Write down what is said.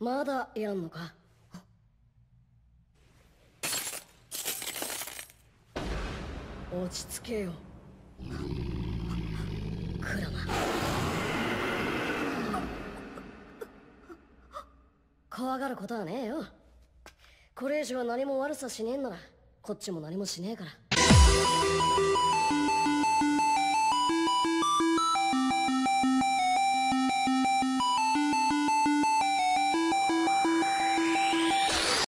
まだやんのか。落ち着けよクラマ。怖がることはねえよ。これ以上何も悪さしねえんならこっちも何もしねえから。